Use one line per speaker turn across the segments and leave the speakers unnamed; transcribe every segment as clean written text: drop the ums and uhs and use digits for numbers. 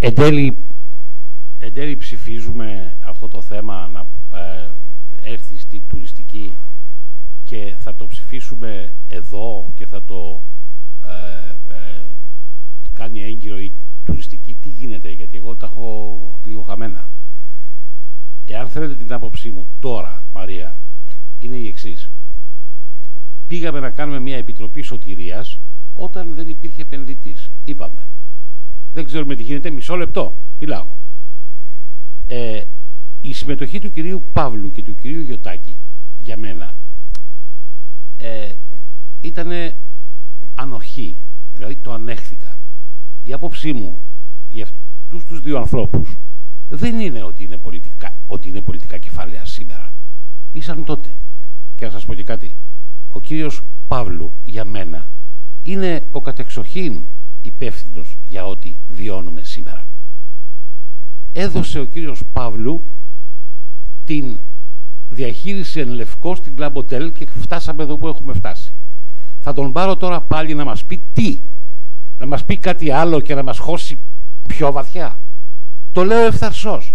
Εν τέλει ψηφίζουμε αυτό το θέμα να έρθει στη τουριστική και θα το ψηφίσουμε εδώ και θα το κάνει έγκυρο η τουριστική. Τι γίνεται, γιατί εγώ τα έχω λίγο χαμένα. Εάν θέλετε την άποψή μου τώρα, Μαρία, είναι η εξής. Πήγαμε να κάνουμε μια επιτροπή σωτηρίας όταν δεν υπήρχε επενδυτής. Είπαμε. Δεν ξέρουμε τι γίνεται, μισό λεπτό. Μιλάω. Η συμμετοχή του κυρίου Παύλου και του κυρίου Γιωτάκη για μένα ήτανε ανοχή. Δηλαδή το ανέχθηκα. Η άποψή μου για αυτούς τους δύο ανθρώπους δεν είναι ότι είναι πολιτικά κεφάλαια σήμερα. Ήσαν τότε. Και να σας πω και κάτι. Ο κύριος Παύλου για μένα είναι ο κατεξοχήν υπεύθυνος για ό,τι βιώνουμε σήμερα. Έδωσε ο κύριος Παύλου την διαχείριση εν λευκό στην Club Hotel και φτάσαμε εδώ που έχουμε φτάσει. Θα τον πάρω τώρα πάλι να μας πει τι. Να μας πει κάτι άλλο και να μας χώσει πιο βαθιά. Το λέω ευθαρσώς.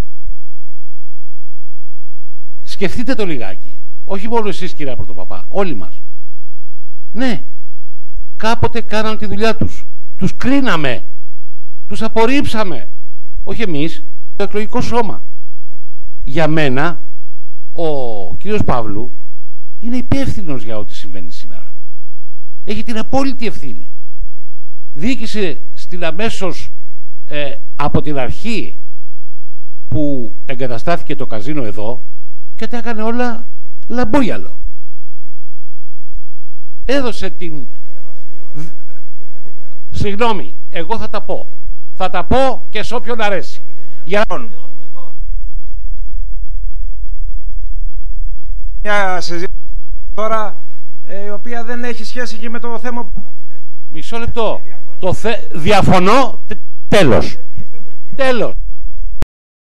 Σκεφτείτε το λιγάκι. Όχι μόνο εσείς, κυρία Πρωτοπαπά, όλοι μας. Ναι, κάποτε κάναν τη δουλειά τους. Τους κρίναμε. Τους απορρίψαμε. Όχι εμείς, το εκλογικό σώμα. Για μένα, ο κύριος Παύλου είναι υπεύθυνος για ό,τι συμβαίνει σήμερα. Έχει την απόλυτη ευθύνη. Διοίκησε στην αμέσως από την αρχή που εγκαταστάθηκε το καζίνο εδώ και τα έκανε όλα λαμπόγιαλο. Έδωσε την... Συγγνώμη, εγώ θα τα πω. Θα τα πω και σε όποιον αρέσει. Για...
Μια συζήτηση τώρα η οποία δεν έχει σχέση και με το θέμα που...
Μισό λεπτό. Διαφωνώ. Τέλος. Τέλος.